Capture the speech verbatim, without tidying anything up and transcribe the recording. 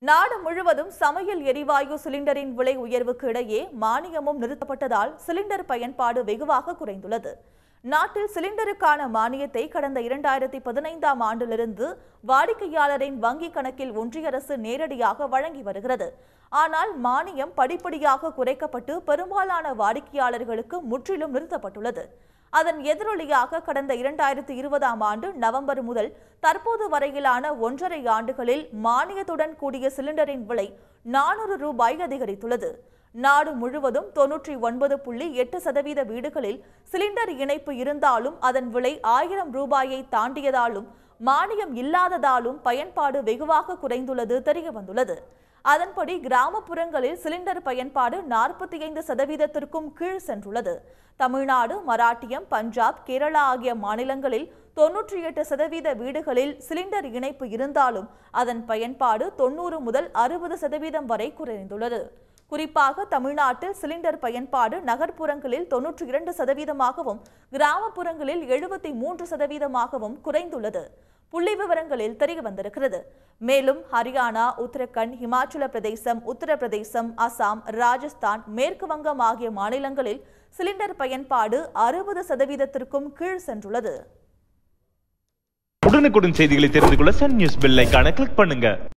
நாடு முழுவதும் சமையல் எரிவாயு சிலிண்டரின் விலை உயர்வுக்கு இடையே மானியமும் நிறுத்தப்பட்டதால் சிலிண்டர் பயன்பாடு வெகுவாக குறைந்துள்ளது. நாட்டில் சிலிண்டருக்கான மானியத்தை கடந்த இரண்டாயிரத்தி பதினைந்தாம் ஆண்டிலிருந்து வாடிக்கையாளரின் வங்கிக் கணக்கில் ஒன்றிய அரசு நேரடியாக வழங்கி வருகிறது. ஆனால் மானியம் படிப்படியாக குறைக்கப்பட்டு பெரும்பாலான வாடிக்கையாளர்களுக்கு முற்றிலும் நிறுத்தப்பட்டுள்ளது. அதன் எதிரொலியாக கடந்த இரண்டாயிரத்தி இருபதாம் ஆண்டு நவம்பர் முதல் தற்போது வரையிலான ஒன்றரை ஆண்டுகளில் மானியத்துடன் கூடிய சிலிண்டரின் விலை நானூறு ரூபாய் அதிகரித்துள்ளது. நாடு முழுவதும் தொன்னூற்றி ஒன்பது புள்ளி எட்டு சதவீத வீடுகளில் சிலிண்டர் இணைப்பு இருந்தாலும் அதன் விலை ஆயிரம் ரூபாயை தாண்டியதாலும் மானியம் இல்லாததாலும் பயன்பாடு வெகுவாக குறைந்துள்ளது தெரியவந்துள்ளது. அதன்படி கிராமப்புறங்களில் சிலிண்டர் பயன்பாடு நாற்பத்தி ஐந்து சதவீதத்திற்கும் கீழ் சென்றுள்ளது. தமிழ்நாடு, மராட்டியம், பஞ்சாப், கேரளா ஆகிய மாநிலங்களில் தொன்னூற்றி எட்டு சதவீத வீடுகளில் சிலிண்டர் இணைப்பு இருந்தாலும் அதன் பயன்பாடு தொன்னூறு முதல் அறுபது சதவீதம் வரை குறைந்துள்ளது. குறிப்பாக தமிழ்நாட்டில் சிலிண்டர் பயன்பாடு நகர்ப்புறங்களில் தொன்னூற்றி இரண்டு சதவீதமாகவும் கிராமப்புறங்களில் எழுபத்தி மூன்று சதவீதமாகவும் குறைந்துள்ளது புள்ளி விவரங்களில் தெரிய வந்திருக்கிறது. மேலும் ஹரியானா, உத்தரகண்ட், இமாச்சல பிரதேசம், உத்தரப்பிரதேசம், அசாம், ராஜஸ்தான், மேற்கு வங்கம் ஆகிய மாநிலங்களில் சிலிண்டர் பயன்பாடு அறுபது சதவீதத்திற்கும் கீழ் சென்றுள்ளது. உடனுக்குடன் செய்திகளை தெரிந்து கொள்ள சன் நியூஸ் பெல் ஐகானை கிளிக் பண்ணுங்க.